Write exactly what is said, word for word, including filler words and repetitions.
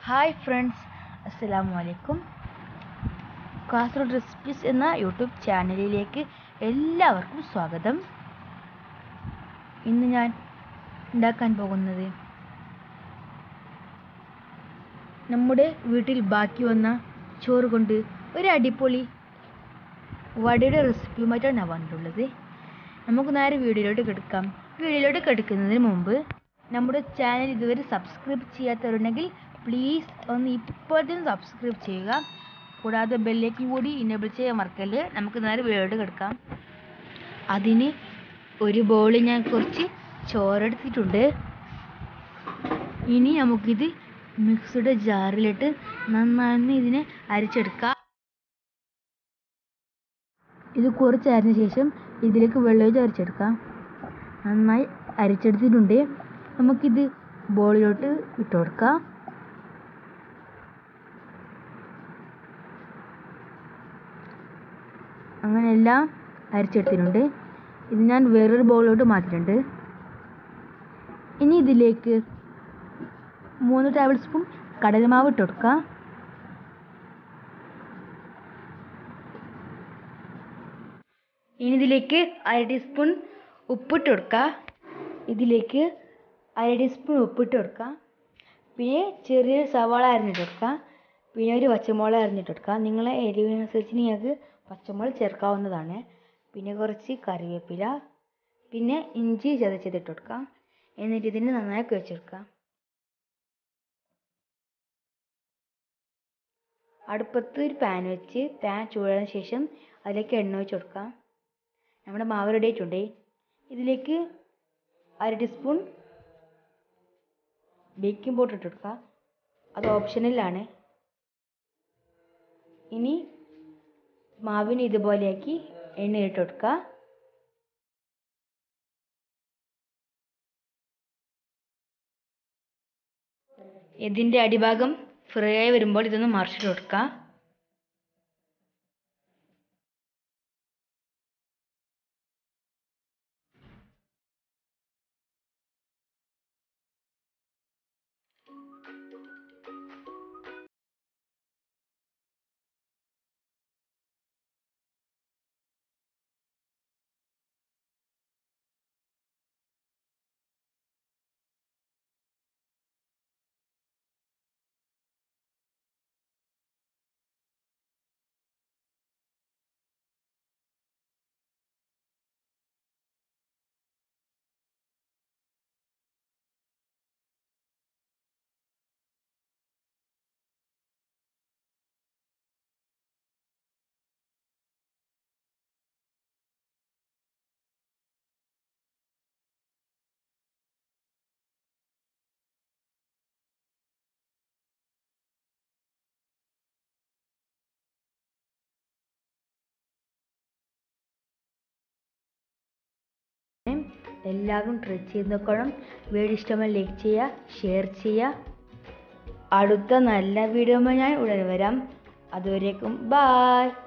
Hi friends, അസ്സലാമു അലൈക്കും. Kasaragod recipes എന്ന യൂട്യൂബ് ചാനലിലേക്ക് എല്ലാവർക്കും സ്വാഗതം. ഇന്ന് ഞാൻ ഉണ്ടാക്കാൻ പോകുന്നത് നമ്മുടെ വീട്ടിൽ ബാക്കി വന്ന ചോറ് കൊണ്ട് ഒരു അടിപൊളി വടയുടെ റെസിപ്പിയുമായിട്ടാണ് ഞാൻ വന്നിട്ടുള്ളത്. നമുക്ക് നേരെ വീഡിയോയിലോട്ട് കിടക്കാം. വീഡിയോയിലോട്ട് കിടക്കുന്നതിന് മുമ്പ് നമ്മുടെ ചാനൽ ഇതുവരെ സബ്സ്ക്രൈബ് ചെയ്യാത്തവരുണ്ടെങ്കിൽ പ്ലീസ് ഒന്ന് ഇപ്പോൾ തന്നെ സബ്സ്ക്രൈബ് ചെയ്യുക. കൂടാതെ ബെല്ലേക്കും കൂടി ഇനേബിൾ ചെയ്യാൻ മറക്കല്ലേ. നമുക്ക് നേരെ വീഡിയോയിലോട്ട് കിടക്കാം. അതിന് ഒരു ബൗളിൽ ഞാൻ കുറച്ച് ചോറെടുത്തിട്ടുണ്ട്. ഇനി നമുക്കിത് മിക്സിയുടെ ജാറിലിട്ട് നന്നായി ഇതിനെ അരിച്ചെടുക്കാം. ഇത് കുറച്ച് അരിഞ്ഞ ശേഷം ഇതിലേക്ക് വെള്ളം അരിച്ചെടുക്കാം. നന്നായി അരിച്ചെടുത്തിട്ടുണ്ട്. നമുക്കിത് ബൗളിലോട്ട് ഇട്ട് കൊടുക്കാം. അങ്ങനെ എല്ലാം അരിച്ചെടുത്തിട്ടുണ്ട്. ഇത് ഞാൻ വേറൊരു ബൗളിലോട്ട് മാറ്റിയിട്ടുണ്ട്. ഇനി ഇതിലേക്ക് മൂന്ന് ടേബിൾ സ്പൂൺ കടലമാവ് ഇട്ട് കൊടുക്കാം. ഇനി ഇതിലേക്ക് അര ടീസ്പൂൺ ഉപ്പിട്ട് കൊടുക്കുക. ഇതിലേക്ക് അര ടീസ്പൂൺ ഉപ്പിട്ട് കൊടുക്കുക. പിന്നെ ചെറിയ സവാള അരിഞ്ഞിട്ട് കൊടുക്കുക. പിന്നെ ഒരു പച്ചമുളക് അരിഞ്ഞിട്ട് കൊടുക്കുക. നിങ്ങളെ എരിവിനനുസരിച്ച് നിങ്ങൾക്ക് പച്ചമുളക് ചേർക്കാവുന്നതാണ്. പിന്നെ കുറച്ച് കറിവേപ്പില, പിന്നെ ഇഞ്ചി ചതച്ചതിട്ട് കൊടുക്കുക. എന്നിട്ട് ഇതിന് നന്നായി കുഴച്ചെടുക്കുക. അടുപ്പത്ത് ഒരു പാൻ വെച്ച് പാൻ ചൂടായതിനു ശേഷം അതിലേക്ക് എണ്ണ ഒഴിച്ച് കൊടുക്കുക. നമ്മുടെ മാവ് റെഡി ആയിട്ടുണ്ട്. ഇതിലേക്ക് അര ടീസ്പൂൺ ബേക്കിംഗ് പൗഡർ ഇട്ട് കൊടുക്കുക. അത് ഓപ്ഷണലാണ്. ഇനി മാവിന് ഇതുപോലെയാക്കി എണ്ണയിട്ട് കൊടുക്കുക. ഇതിൻ്റെ അടിഭാഗം ഫ്രൈ ആയി വരുമ്പോൾ ഇതൊന്ന് മറിച്ചിട്ട് കൊടുക്കുക. എല്ലാവരും ട്രൈ ചെയ്ത് നോക്കണം. വീഡിയോ ഇഷ്ടമായി ലൈക്ക് ചെയ്യുക, ഷെയർ ചെയ്യുക. അടുത്ത നല്ല വീഡിയോയുമായി ഞാൻ ഉടനെ വരാം. അതുവരേക്കും ബായ്.